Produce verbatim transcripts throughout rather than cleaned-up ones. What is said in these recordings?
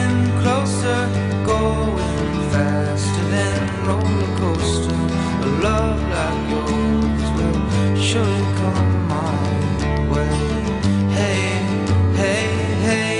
getting closer, going faster than roller coaster. A love like yours will surely come my way. Hey, hey, hey.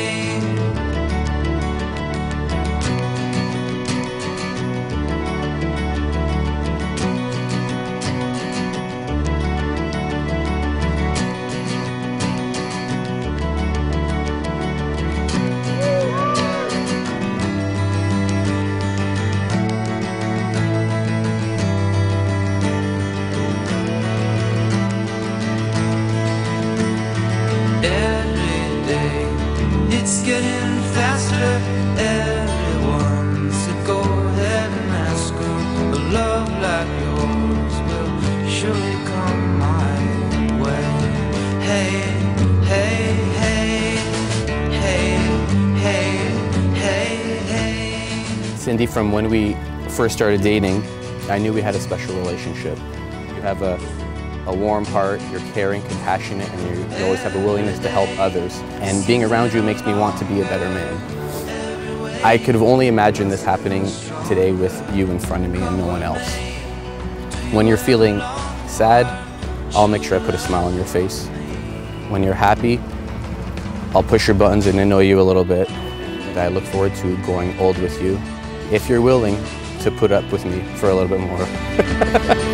It's getting faster, everyone, so go ahead and ask her. A love like yours will surely come my way. Hey, hey, hey, hey, hey, hey, hey. Cindy, from when we first started dating, I knew we had a special relationship. You have a a warm heart, you're caring, compassionate, and you, you always have a willingness to help others. And being around you makes me want to be a better man. I could have only imagined this happening today with you in front of me and no one else. When you're feeling sad, I'll make sure I put a smile on your face. When you're happy, I'll push your buttons and annoy you a little bit. And I look forward to growing old with you, if you're willing to put up with me for a little bit more.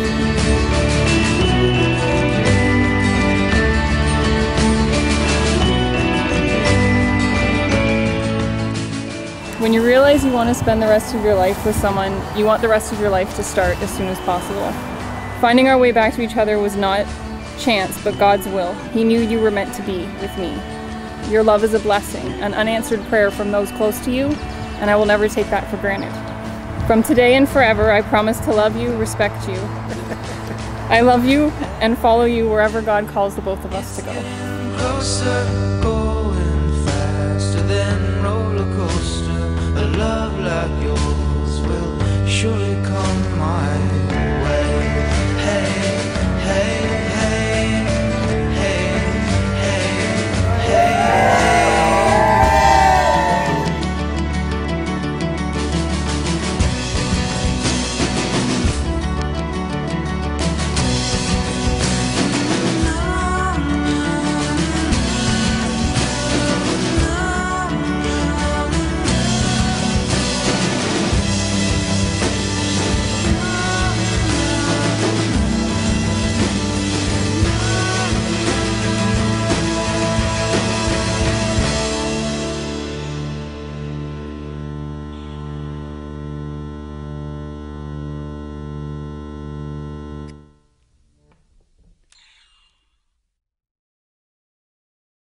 When you realize you want to spend the rest of your life with someone, you want the rest of your life to start as soon as possible. Finding our way back to each other was not chance, but God's will. He knew you were meant to be with me. Your love is a blessing, an unanswered prayer from those close to you, and I will never take that for granted. From today and forever, I promise to love you, respect you. I love you and follow you wherever God calls the both of us to go. Closer, go